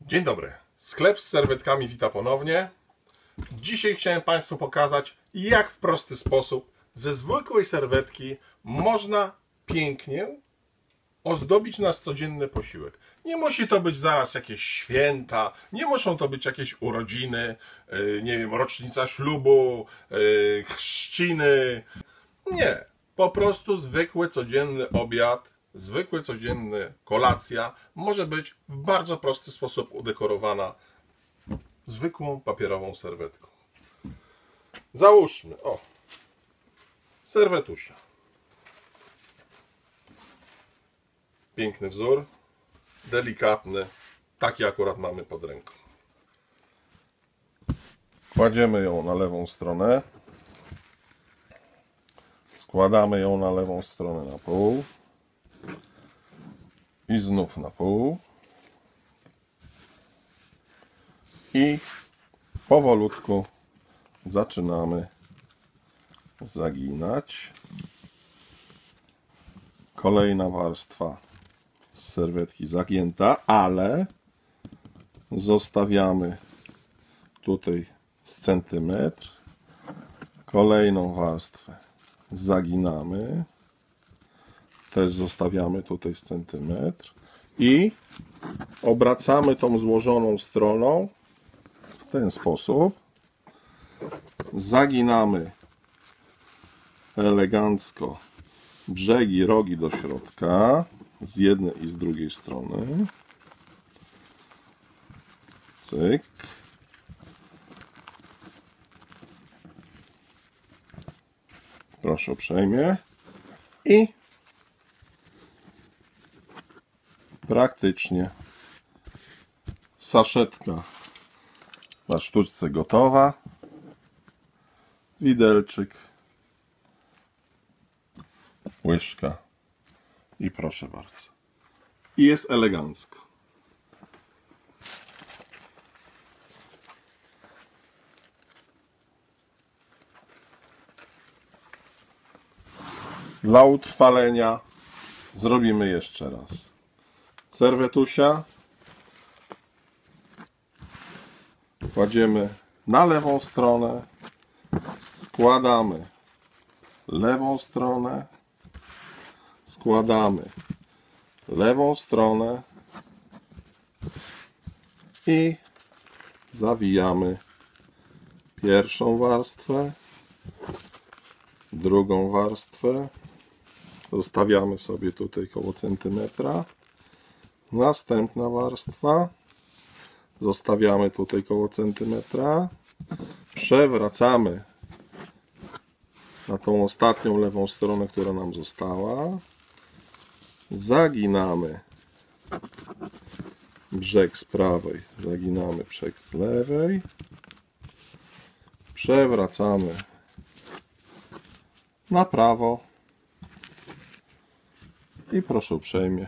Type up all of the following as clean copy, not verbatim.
Dzień dobry, sklep z serwetkami wita ponownie. Dzisiaj chciałem Państwu pokazać, jak w prosty sposób ze zwykłej serwetki można pięknie ozdobić nasz codzienny posiłek. Nie musi to być zaraz jakieś święta, nie muszą to być jakieś urodziny, nie wiem, rocznica ślubu, chrzciny. Nie, po prostu zwykły codzienny obiad, zwykły codzienny kolacja może być w bardzo prosty sposób udekorowana zwykłą papierową serwetką. Załóżmy, serwetusia. Piękny wzór, delikatny, taki akurat mamy pod ręką. Kładziemy ją na lewą stronę, składamy ją na lewą stronę na pół i znów na pół i powolutku zaczynamy zaginać. Kolejna warstwa z serwetki zagięta, ale zostawiamy tutaj z centymetr. Kolejną warstwę zaginamy, też zostawiamy tutaj z centymetr i obracamy tą złożoną stroną w ten sposób. Zaginamy elegancko brzegi, rogi do środka z jednej i z drugiej strony. Cyk. Proszę uprzejmie. I praktycznie saszetka na sztuczce gotowa. Widelczyk, łyżka i proszę bardzo. I jest elegancko. Dla utrwalenia zrobimy jeszcze raz. Serwetusia kładziemy na lewą stronę, składamy lewą stronę, składamy lewą stronę i zawijamy pierwszą warstwę, drugą warstwę, zostawiamy sobie tutaj koło centymetra, następna warstwa, zostawiamy tutaj koło centymetra, przewracamy na tą ostatnią lewą stronę, która nam została, zaginamy brzeg z prawej, zaginamy brzeg z lewej, przewracamy na prawo i proszę uprzejmie.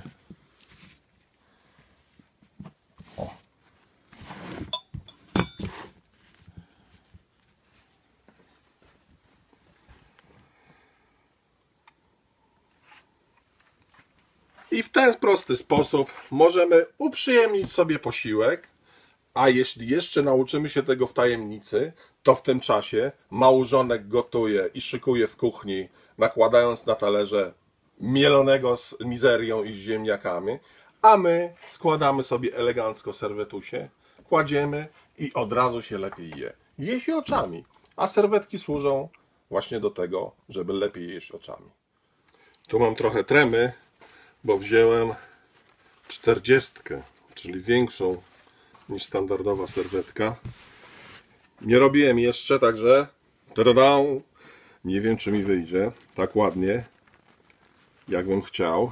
I w ten prosty sposób możemy uprzyjemnić sobie posiłek, a jeśli jeszcze nauczymy się tego w tajemnicy, to w tym czasie małżonek gotuje i szykuje w kuchni, nakładając na talerze mielonego z mizerią i z ziemniakami, a my składamy sobie elegancko serwetusie, kładziemy i od razu się lepiej je. Je się oczami, a serwetki służą właśnie do tego, żeby lepiej jeść oczami. Tu mam trochę tremy, bo wziąłem 40, czyli większą niż standardowa serwetka. Nie robiłem jeszcze, także nie wiem, czy mi wyjdzie tak ładnie, jakbym chciał,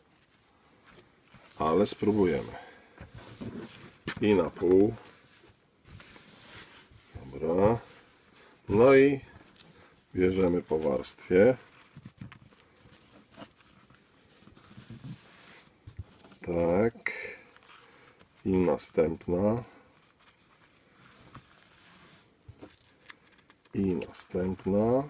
ale spróbujemy. I na pół. Dobra. No i bierzemy po warstwie. Tak. I następna. I następna.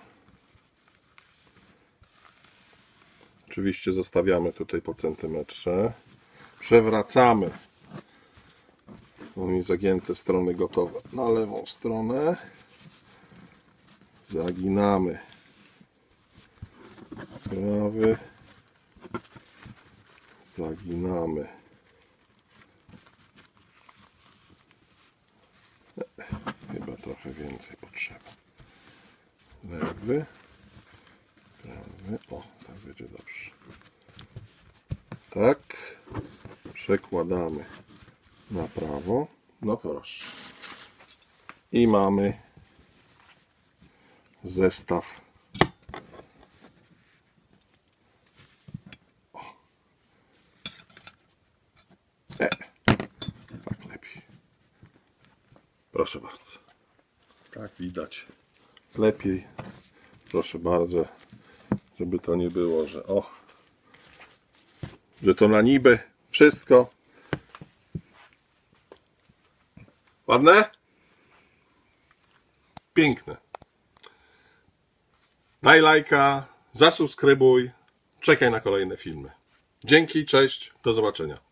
Oczywiście zostawiamy tutaj po centymetrze. Przewracamy Mam mi zagięte strony gotowe. Na lewą stronę zaginamy. Prawy. Zaginamy. Chyba trochę więcej potrzeba. Lewy. Prawy. O, tak będzie dobrze. Tak. Przekładamy na prawo. No proszę. I mamy zestaw. Tak lepiej. Proszę bardzo. Tak widać. Lepiej. Proszę bardzo. Żeby to nie było, że że to na niby wszystko. Ładne? Piękne. Daj lajka, zasubskrybuj, czekaj na kolejne filmy. Dzięki, cześć, do zobaczenia.